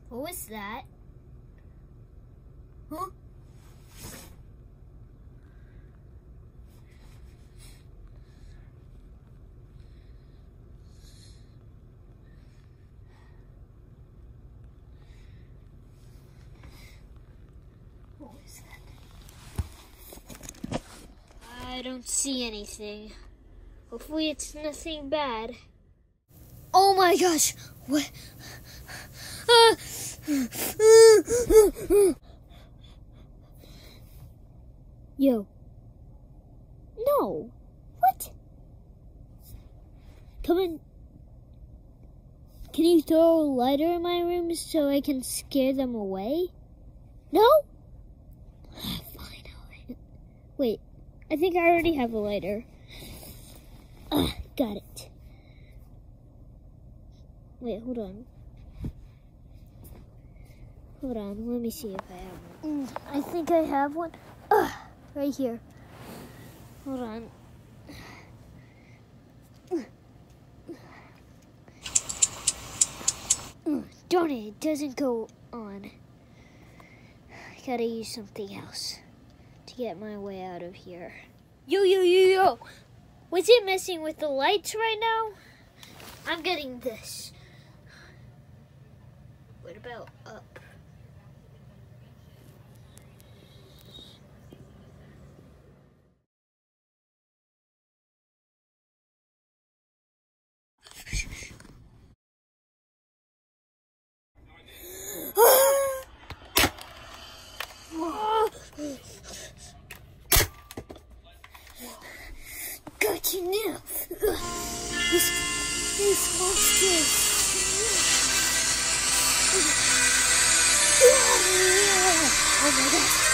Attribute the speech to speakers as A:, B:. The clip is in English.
A: What was that? Huh? What was that? I don't see anything. Hopefully it's nothing bad. Oh my gosh! What? Yo. No. What? Come in. Can you throw a lighter in my room so I can scare them away? No? Fine, alright. Wait, I think I already have a lighter. Got it. Wait, hold on. Hold on, let me see if I have one. I think I have one. Right here. Hold on. Darn it, it doesn't go on. I gotta use something else to get my way out of here. Yo! Was it messing with the lights right now? I'm getting this. What about up? Got you now. These monsters. Oh my gosh.